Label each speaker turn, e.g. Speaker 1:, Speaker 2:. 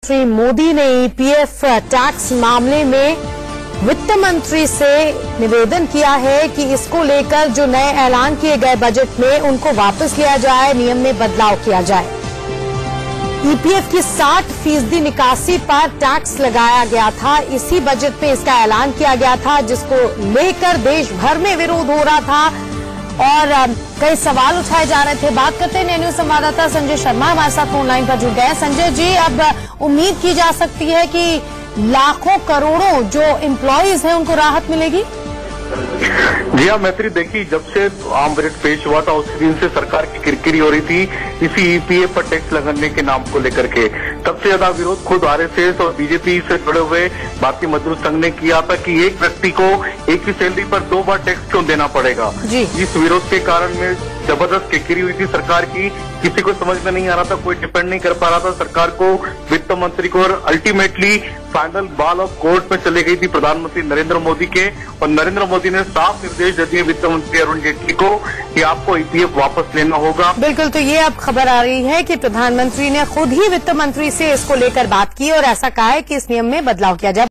Speaker 1: श्री मोदी ने EPF tax मामले में वित्त मंत्री से निवेदन किया है कि इसको लेकर जो नए ऐलान किए गए बजट में उनको वापस लिया जाए, नियम में बदलाव किया जाए। ईपीएफ की 60% निकासी पर टैक्स लगाया गया था। इसी बजट में इसका ऐलान किया गया था, जिसको लेकर देश भर में विरोध हो रहा था और कई सवाल उठाए जा रहे थे। बात करते हैं न्यूज संवाददाता संजय शर्मा हमारे साथ ऑनलाइन पर जुड़ गए। संजय जी, अब उम्मीद की जा सकती है कि लाखों करोड़ों जो एम्प्लॉयज हैं उनको राहत मिलेगी?
Speaker 2: जी हाँ मैत्री, देखिए जब से आम बजट पेश हुआ था उसी दिन से सरकार की किरकिरी हो रही थी इसी ईपीएफ पर टैक्स लगाने के नाम को लेकर के। सबसे ज्यादा विरोध खुद आरएसएस और बीजेपी से जुड़े हुए भारतीय मजदूर संघ ने किया था कि एक व्यक्ति को एक ही सैलरी पर 2 बार टैक्स क्यों देना पड़ेगा। इस विरोध के कारण में जबरदस्त किरकिरी हुई थी सरकार की। किसी को समझ में नहीं आ रहा था, कोई डिपेंड नहीं कर पा रहा था सरकार को, वित्त मंत्री को, और ultimately final ball of court में चले गई थी प्रधानमंत्री नरेंद्र मोदी के। और नरेंद्र मोदी ने साफ निर्देश दे दिए वित्त मंत्री अरुण जेटली को कि आपको ईपीएफ वापस लेना होगा।
Speaker 1: बिल्कुल, तो ये अब खबर आ रही है कि प्रधानमंत्री ने खुद ही वित्त मंत्री से इसको लेकर बात की और ऐसा कहा है कि इस नियम में बदलाव किया जाए।